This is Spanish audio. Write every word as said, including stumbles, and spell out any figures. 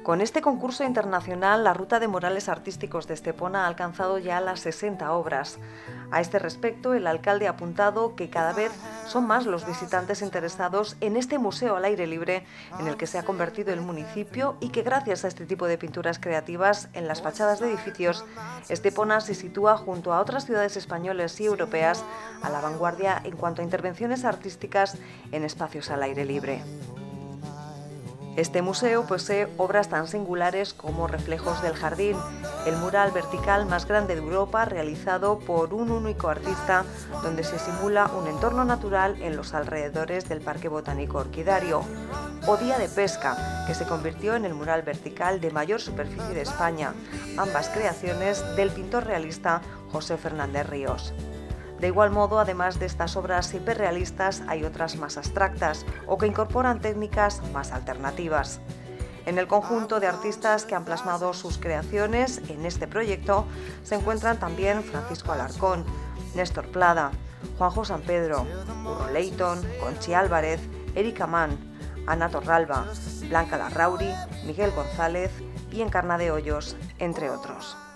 Con este concurso internacional, la ruta de murales artísticos de Estepona ha alcanzado ya las sesenta obras. A este respecto, el alcalde ha apuntado que cada vez son más los visitantes interesados en este museo al aire libre en el que se ha convertido el municipio y que gracias a este tipo de pinturas creativas en las fachadas de edificios, Estepona se sitúa junto a otras ciudades españolas y europeas a la vanguardia en cuanto a intervenciones artísticas en espacios al aire libre. Este museo posee obras tan singulares como Reflejos del Jardín, el mural vertical más grande de Europa realizado por un único artista, donde se simula un entorno natural en los alrededores del Parque Botánico Orquidario, o Día de Pesca, que se convirtió en el mural vertical de mayor superficie de España, ambas creaciones del pintor realista José Fernández Ríos. De igual modo, además de estas obras hiperrealistas, hay otras más abstractas o que incorporan técnicas más alternativas. En el conjunto de artistas que han plasmado sus creaciones en este proyecto se encuentran también Francisco Alarcón, Néstor Plada, Juanjo San Pedro, Urro Leighton, Conchi Álvarez, Erika Mann, Ana Torralba, Blanca Larrauri, Miguel González y Encarna de Hoyos, entre otros.